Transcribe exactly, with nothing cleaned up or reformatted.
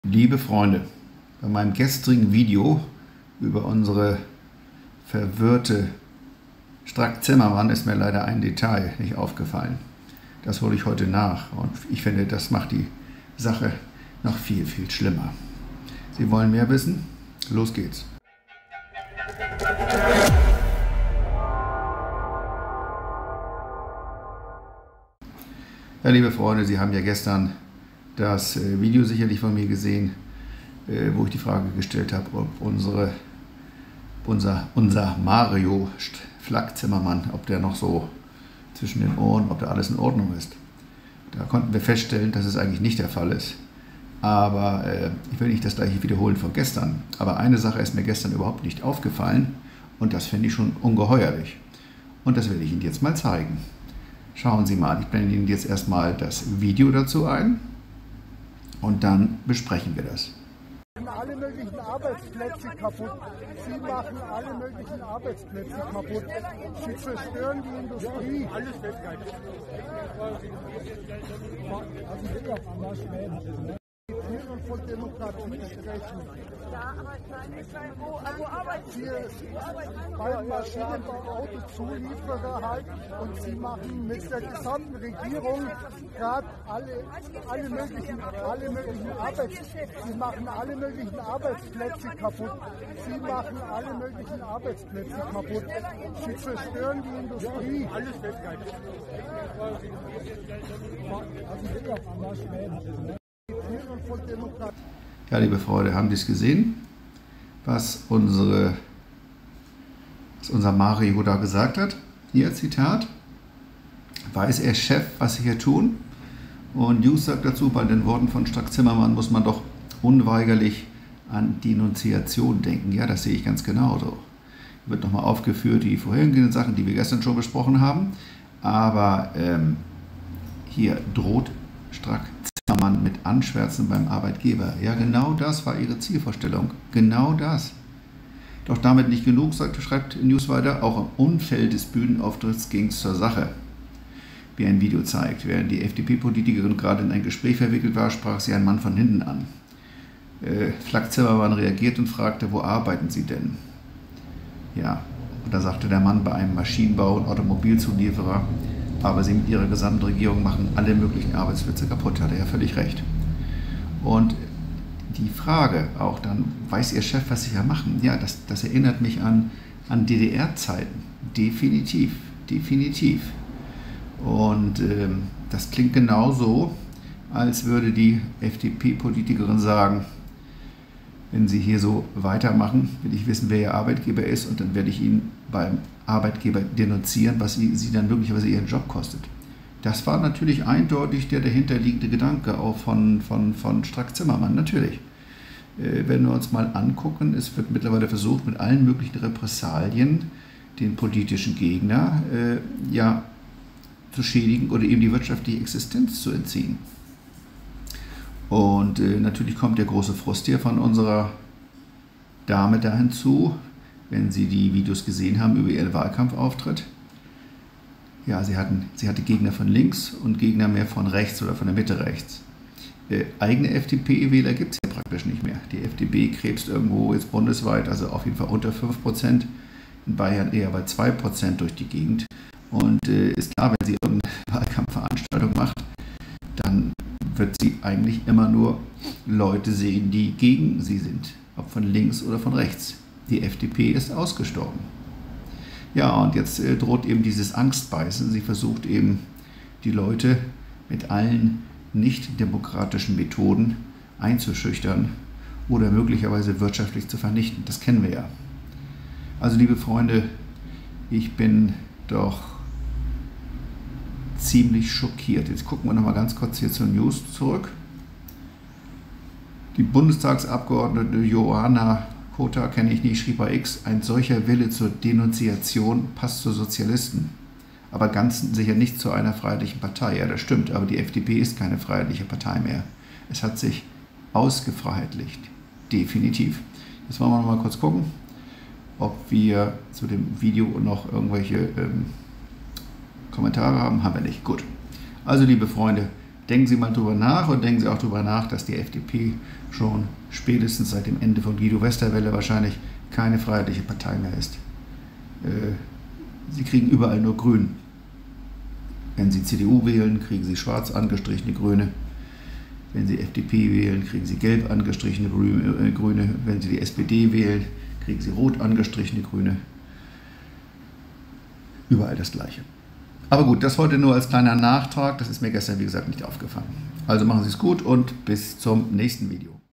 Liebe Freunde, bei meinem gestrigen Video über unsere verwirrte Strack-Zimmermann ist mir leider ein Detail nicht aufgefallen. Das hole ich heute nach und ich finde, das macht die Sache noch viel, viel schlimmer. Sie wollen mehr wissen? Los geht's! Ja, liebe Freunde, Sie haben ja gestern das Video sicherlich von mir gesehen, wo ich die Frage gestellt habe, ob unsere, unser, unser Mario Strack-Zimmermann, ob der noch so zwischen den Ohren, ob da alles in Ordnung ist. Da konnten wir feststellen, dass es eigentlich nicht der Fall ist. Aber äh, ich will nicht das gleiche wiederholen von gestern. Aber eine Sache ist mir gestern überhaupt nicht aufgefallen und das finde ich schon ungeheuerlich. Und das will ich Ihnen jetzt mal zeigen. Schauen Sie mal, ich blende Ihnen jetzt erstmal das Video dazu ein. Und dann besprechen wir das. Sie machen alle möglichen Arbeitsplätze kaputt. Sie machen alle möglichen Arbeitsplätze kaputt. Sie zerstören die Industrie. Alles Weltweit. Also ich will auch anders sprechen. Und von Demokratie sprechen. Ja, aber nein, ich meine, wo, wo arbeiten Sie? Hier beim Maschinenbau, Autozulieferer halt, und sie machen mit der gesamten Regierung gerade alle, alle möglichen, alle möglichen Arbeitsplätze, sie machen alle möglichen Arbeitsplätze kaputt. Sie machen alle möglichen Arbeitsplätze kaputt. Sie zerstören die Industrie. Alles Weltweit. Also ich will auch anders sprechen. Ja, liebe Freunde, haben Sie es gesehen, was, unsere, was unser Mario da gesagt hat? Hier, Zitat: Weiß er, Chef, was Sie hier tun? Und News sagt dazu, bei den Worten von Strack-Zimmermann muss man doch unweigerlich an Denunziation denken. Ja, das sehe ich ganz genau so. Hier wird nochmal aufgeführt die vorhergehenden Sachen, die wir gestern schon besprochen haben. Aber ähm, hier droht Strack-Zimmermann mit Anschwärzen beim Arbeitgeber. Ja, genau das war ihre Zielvorstellung. Genau das. Doch damit nicht genug, sagt, schreibt News weiter, auch im Umfeld des Bühnenauftritts ging es zur Sache. Wie ein Video zeigt, während die F D P-Politikerin gerade in ein Gespräch verwickelt war, sprach sie einen Mann von hinten an. Äh, Strack-Zimmermann reagiert und fragte, wo arbeiten Sie denn? Ja, und da sagte der Mann, bei einem Maschinenbau- und Automobilzulieferer. Aber sie mit ihrer gesamten Regierung machen alle möglichen Arbeitsplätze kaputt, hat er ja völlig recht. Und die Frage auch dann, weiß Ihr Chef, was Sie hier machen? Ja, das, das erinnert mich an, an D D R-Zeiten. Definitiv, definitiv. Und ähm, das klingt genauso, als würde die F D P-Politikerin sagen, wenn Sie hier so weitermachen, will ich wissen, wer Ihr Arbeitgeber ist, und dann werde ich Ihnen beim Arbeitgeber denunzieren, was Sie, Sie dann möglicherweise Ihren Job kostet. Das war natürlich eindeutig der dahinterliegende Gedanke auch von, von, von Strack-Zimmermann, natürlich. Äh, wenn wir uns mal angucken, es wird mittlerweile versucht, mit allen möglichen Repressalien den politischen Gegner äh, ja, zu schädigen oder ihm die wirtschaftliche Existenz zu entziehen. Und äh, natürlich kommt der große Frust hier von unserer Dame da hinzu, wenn Sie die Videos gesehen haben über ihren Wahlkampfauftritt. Ja, sie, hatten, sie hatte Gegner von links und Gegner mehr von rechts oder von der Mitte rechts. Äh, eigene F D P-Wähler gibt es ja praktisch nicht mehr. Die F D P krebst irgendwo jetzt bundesweit, also auf jeden Fall unter fünf Prozent, in Bayern eher bei zwei Prozent durch die Gegend. Und äh, ist klar, wenn sie irgendeine Wahlkampfveranstaltung macht, dann wird sie eigentlich immer nur Leute sehen, die gegen sie sind, ob von links oder von rechts. Die F D P ist ausgestorben. Ja, und jetzt äh, droht eben dieses Angstbeißen. Sie versucht eben, die Leute mit allen nicht demokratischen Methoden einzuschüchtern oder möglicherweise wirtschaftlich zu vernichten. Das kennen wir ja. Also, liebe Freunde, ich bin doch ziemlich schockiert. Jetzt gucken wir noch mal ganz kurz hier zur News zurück. Die Bundestagsabgeordnete Johanna Kota, kenne ich nicht, schrieb bei X, ein solcher Wille zur Denunziation passt zu Sozialisten, aber ganz sicher nicht zu einer freiheitlichen Partei. Ja, das stimmt, aber die F D P ist keine freiheitliche Partei mehr. Es hat sich ausgefreiheitlicht, definitiv. Jetzt wollen wir noch mal kurz gucken, ob wir zu dem Video noch irgendwelche ähm, Kommentare haben. Haben wir nicht. Gut. Also, liebe Freunde, denken Sie mal drüber nach und denken Sie auch drüber nach, dass die F D P schon spätestens seit dem Ende von Guido Westerwelle wahrscheinlich keine freiheitliche Partei mehr ist. Sie kriegen überall nur Grün. Wenn Sie C D U wählen, kriegen Sie schwarz angestrichene Grüne. Wenn Sie F D P wählen, kriegen Sie gelb angestrichene Grüne. Wenn Sie die S P D wählen, kriegen Sie rot angestrichene Grüne. Überall das Gleiche. Aber gut, das heute nur als kleiner Nachtrag. Das ist mir gestern, wie gesagt, nicht aufgefallen. Also machen Sie es gut und bis zum nächsten Video.